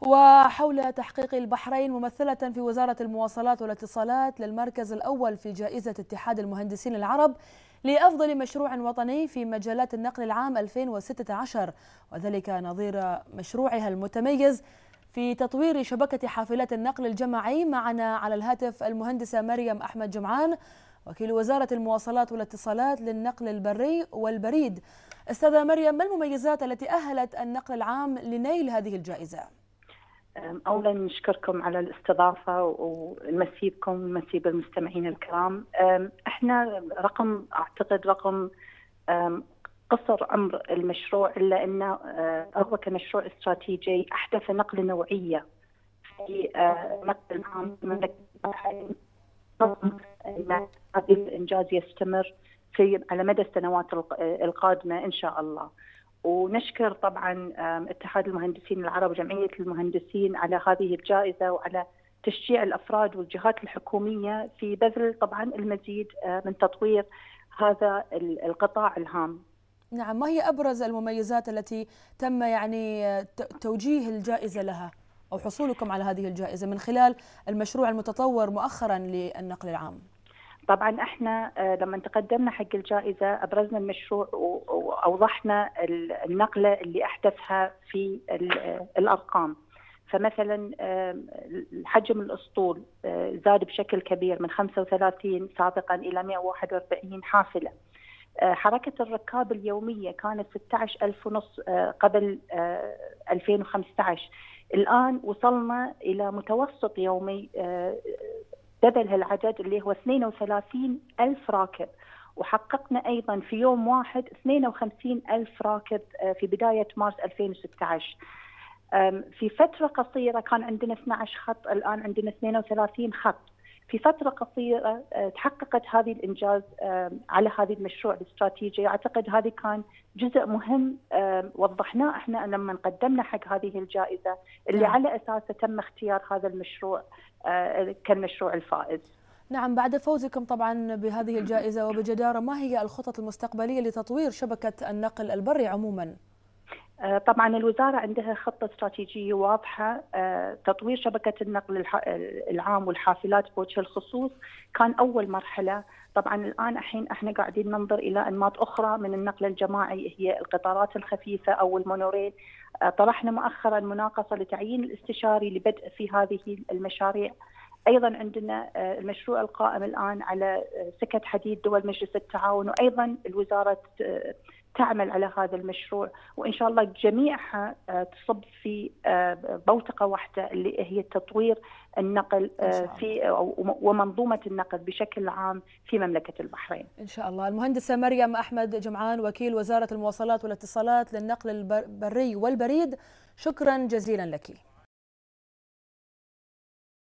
وحول تحقيق البحرين ممثلة في وزارة المواصلات والاتصالات للمركز الأول في جائزة اتحاد المهندسين العرب لأفضل مشروع وطني في مجالات النقل العام 2016، وذلك نظير مشروعها المتميز في تطوير شبكة حافلات النقل الجماعي. معنا على الهاتف المهندسة مريم أحمد جمعان، وكيل وزارة المواصلات والاتصالات للنقل البري والبريد. أستاذة مريم، ما المميزات التي أهلت النقل العام لنيل هذه الجائزة؟ أولا نشكركم على الاستضافة ونمسي بكم ونمسي بالمستمعين الكرام. احنا أعتقد رقم قصر عمر المشروع، إلا أنه هو كمشروع استراتيجي أحدث نقلة نوعية في نقل العام في مملكة البحرين. هذا الإنجاز يستمر على مدى السنوات القادمة إن شاء الله. ونشكر طبعا اتحاد المهندسين العرب وجمعية المهندسين على هذه الجائزة وعلى تشجيع الأفراد والجهات الحكومية في بذل طبعا المزيد من تطوير هذا القطاع الهام. نعم، ما هي أبرز المميزات التي تم توجيه الجائزة لها أو حصولكم على هذه الجائزة من خلال المشروع المتطور مؤخرا للنقل العام؟ طبعا احنا لما تقدمنا حق الجائزة أبرزنا المشروع وأوضحنا النقلة اللي أحدثها في الأرقام. فمثلا حجم الأسطول زاد بشكل كبير من 35 سابقا إلى 141 حافلة. حركة الركاب اليومية كانت 16,500 قبل 2015، الآن وصلنا إلى متوسط يومي دبل هالعدد اللي هو 32,000 راكب، وحققنا أيضا في يوم واحد 52,000 راكب في بداية مارس 2016. في فترة قصيرة كان عندنا 12 خط، الآن عندنا 32 خط. في فترة قصيرة تحققت هذه الإنجاز على هذا المشروع الاستراتيجي. أعتقد هذه كان جزء مهم وضحناه احنا لما قدمنا حق هذه الجائزة اللي على أساسه تم اختيار هذا المشروع كالمشروع الفائز. نعم، بعد فوزكم طبعا بهذه الجائزة وبجدارة، ما هي الخطط المستقبلية لتطوير شبكة النقل البري عموما؟ طبعا الوزارة عندها خطة استراتيجية واضحة. تطوير شبكة النقل العام والحافلات بوجه الخصوص كان أول مرحلة. طبعا الآن احنا قاعدين ننظر إلى أنماط أخرى من النقل الجماعي، هي القطارات الخفيفة أو المونوريل. طرحنا مؤخرا مناقصة لتعيين الاستشاري لبدء في هذه المشاريع. أيضا عندنا المشروع القائم الآن على سكة حديد دول مجلس التعاون، وأيضا الوزارة تعمل على هذا المشروع، وإن شاء الله جميعها تصب في بوتقة واحدة اللي هي تطوير النقل في ومنظومة النقل بشكل عام في مملكة البحرين إن شاء الله. المهندسة مريم أحمد جمعان، وكيل وزارة المواصلات والاتصالات للنقل البري والبريد، شكرا جزيلا لك.